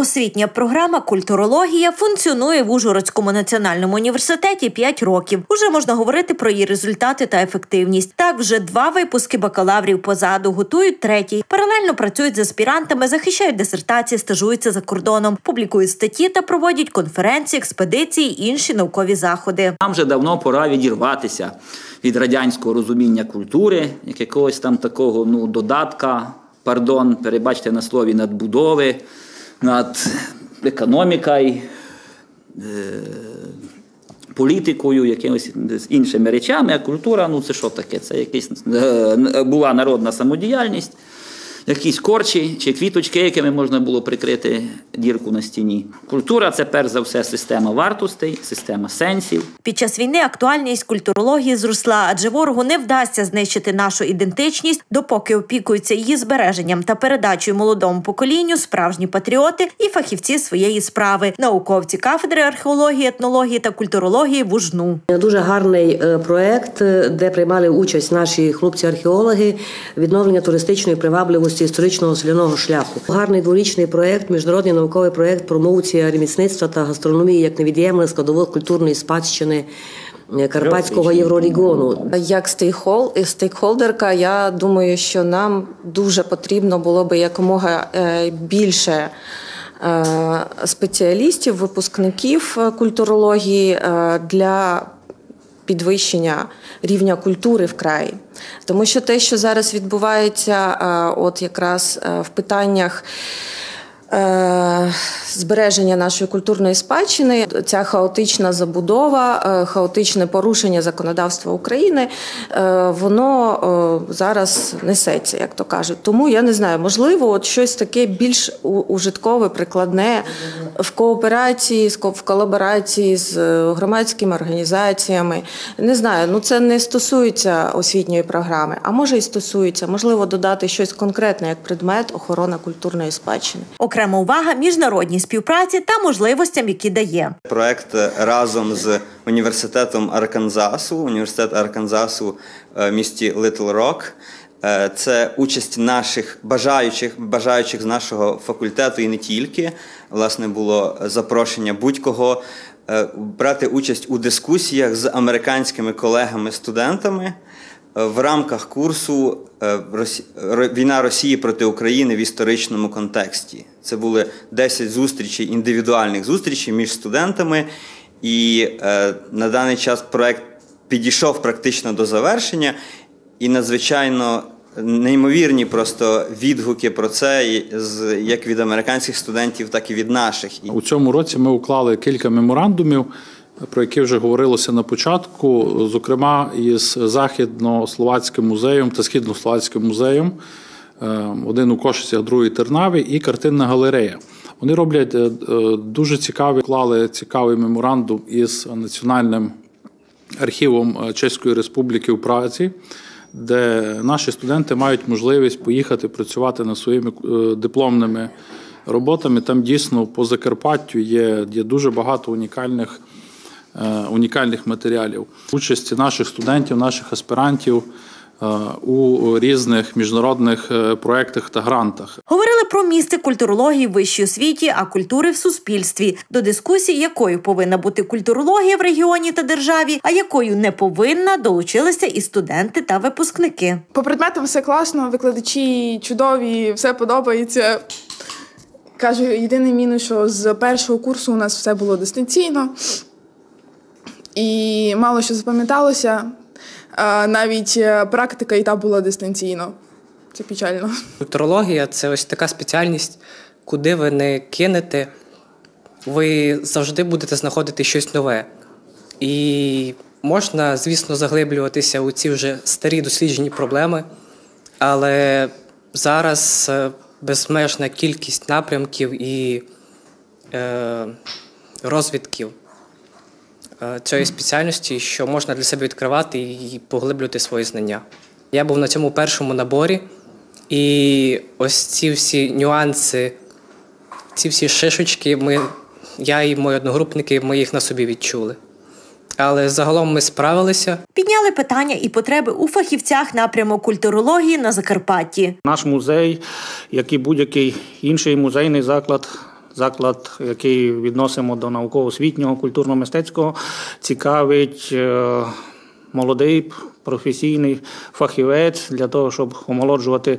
Освітня програма «Культурологія» функціонує в Ужгородському національному університеті 5 років. Уже можна говорити про її результати та ефективність. Так, вже 2 випуски бакалаврів позаду, готують 3-й. Паралельно працюють з аспірантами, захищають дисертації, стажуються за кордоном, публікують статті та проводять конференції, експедиції і інші наукові заходи. Нам вже давно пора відірватися від радянського розуміння культури, як якогось там такого додатка, перебачте на слові, надбудови, над економікою, політикою, якимись іншими речами. А культура, це що таке? Це якась була народна самодіяльність, якісь корчі чи квіточки, якими можна було прикрити дірку на стіні. Культура – це, перш за все, система вартостей, система сенсів. Під час війни актуальність культурології зросла, адже ворогу не вдасться знищити нашу ідентичність, допоки опікуються її збереженням та передачею молодому поколінню справжні патріоти і фахівці своєї справи, науковці кафедри археології, етнології та культурології в УЖНУ. Дуже гарний проєкт, де приймали участь наші хлопці-археологи, відновлення туристичної привабливості історичного селяного шляху. Гарний дворічний проєкт, міжнародний науковий проєкт «Промоція ремісництва та гастрономії як невід'ємних складових культурної спадщини Карпатського єврорегіону». Як стейкхолдерка, я думаю, що нам дуже потрібно було би якомога більше спеціалістів, випускників культурології для підвищення рівня культури в краї. Тому що те, що зараз відбувається от якраз в питаннях збереження нашої культурної спадщини, ця хаотична забудова, хаотичне порушення законодавства України, воно зараз несеться, як то кажуть. Тому, я не знаю, можливо, от щось таке більш ужиткове, прикладне в кооперації, в колаборації з громадськими організаціями. Не знаю, це не стосується освітньої програми, а може і стосується. Можливо, додати щось конкретне, як предмет охорона культурної спадщини. Окрема увага міжнародній співпраці та можливостям, які дає. Проект разом з університетом Арканзасу, університет Арканзасу в місті Литл Рок. Це участь наших бажаючих з нашого факультету і не тільки. Власне, було запрошення будь-кого брати участь у дискусіях з американськими колегами-студентами в рамках курсу «Війна Росії проти України в історичному контексті». Це були 10 зустрічей, індивідуальних зустрічей між студентами, і на даний час проєкт підійшов практично до завершення, і надзвичайно неймовірні просто відгуки про це, як від американських студентів, так і від наших. У цьому році ми уклали кілька меморандумів, про які вже говорилося на початку, зокрема із Західнословацьким музеєм та Східнословацьким музеєм, один у Кошицях, другий у Тернаві, і картинна галерея. Вони роблять дуже цікаві, уклали цікавий меморандум із Національним архівом Чеської Республіки у Празі, де наші студенти мають можливість поїхати працювати над своїми дипломними роботами. Там дійсно по Закарпаттю є дуже багато унікальних матеріалів. Участі наших студентів, наших аспірантів у різних міжнародних проєктах та грантах. Говорили про місце культурології в вищій освіті, а культури в суспільстві. До дискусії, якою повинна бути культурологія в регіоні та державі, а якою не повинна, долучилися і студенти та випускники. По предметам все класно, викладачі чудові, все подобається. Кажу, єдиний мінус, що з першого курсу у нас все було дистанційно. І мало що запам'яталося. Навіть практика і та була дистанційно. Це печально. Культурологія – це ось така спеціальність, куди ви не кинете, ви завжди будете знаходити щось нове. І можна, звісно, заглиблюватися у ці вже старі досліджені проблеми, але зараз безмежна кількість напрямків і розвідків цієї спеціальності, що можна для себе відкривати і поглиблювати свої знання. Я був на цьому першому наборі, і ось ці всі нюанси, ці всі шишечки, я і мої одногрупники, ми їх на собі відчули. Але загалом ми справилися. Підняли питання і потреби у фахівцях напряму культурології на Закарпатті. Наш музей, як і будь-який інший музейний заклад, заклад, який відносимо до науково-освітнього, культурно-мистецького, цікавить молодий професійний фахівець для того, щоб омолоджувати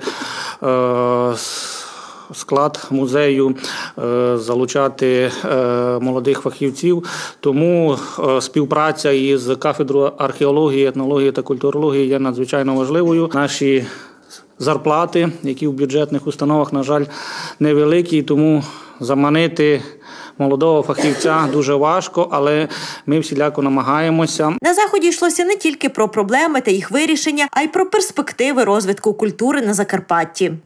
склад музею, залучати молодих фахівців. Тому співпраця із кафедрою археології, етнології та культурології є надзвичайно важливою. Наші зарплати, які в бюджетних установах, на жаль, невеликі, тому заманити молодого фахівця дуже важко, але ми всіляко намагаємося. На заході йшлося не тільки про проблеми та їх вирішення, а й про перспективи розвитку культури на Закарпатті.